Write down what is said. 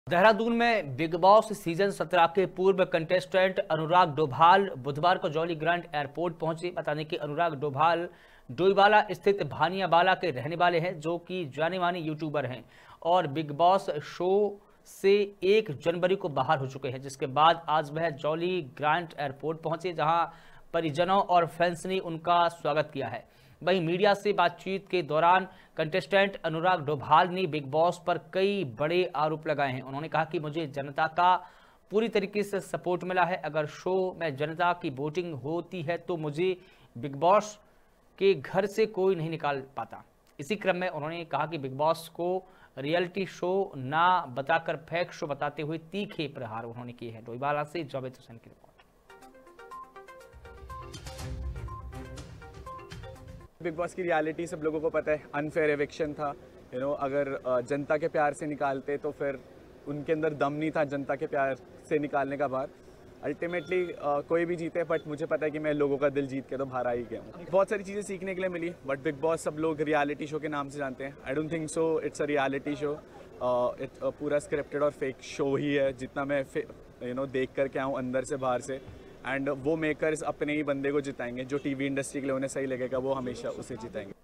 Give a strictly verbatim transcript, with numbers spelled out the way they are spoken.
देहरादून में big boss season सत्रह के पूर्व कंटेस्टेंट अनुराग डोभाल बुधवार को जॉली ग्रांट एयरपोर्ट पहुंचे। बता दें कि अनुराग डोभाल डोईवाला स्थित भानियावाला के रहने वाले हैं, जो कि जाने माने यूट्यूबर हैं और बिग बॉस शो से एक जनवरी को बाहर हो चुके हैं, जिसके बाद आज वह जॉली ग्रांट एयरपोर्ट पहुंचे, जहां परिजनों और फैंस ने उनका स्वागत किया है। वहीं मीडिया से बातचीत के दौरान कंटेस्टेंट अनुराग डोभाल ने बिग बॉस पर कई बड़े आरोप लगाए हैं। उन्होंने कहा कि मुझे जनता का पूरी तरीके से सपोर्ट मिला है। अगर शो में जनता की वोटिंग होती है तो मुझे बिग बॉस के घर से कोई नहीं निकाल पाता। इसी क्रम में उन्होंने कहा कि बिग बॉस को रियलिटी शो ना बताकर फेक शो बताते हुए तीखे प्रहार उन्होंने किए हैं। डोईवाला से जावेद हुसैन की रिपोर्ट। बिग बॉस की रियलिटी सब लोगों को पता है, अनफेयर एविक्शन था। यू नो अगर जनता के प्यार से निकालते तो फिर उनके अंदर दम नहीं था जनता के प्यार से निकालने का बाहर। अल्टीमेटली कोई भी जीते, बट मुझे पता है कि मैं लोगों का दिल जीत के तो बाहर आ ही गया हूँ। बहुत सारी चीज़ें सीखने के लिए मिली, बट बिग बॉस सब लोग रियलिटी शो के नाम से जानते हैं। I don't think so it's a reality show. It पूरा स्क्रिप्टेड और फेक शो ही है, जितना मैं यू नो देख कर के आऊँ अंदर से बाहर से। एंड वो मेकर्स अपने ही बंदे को जिताएंगे, जो टीवी इंडस्ट्री के लिए उन्हें सही लगेगा वो हमेशा उसे जिताएंगे।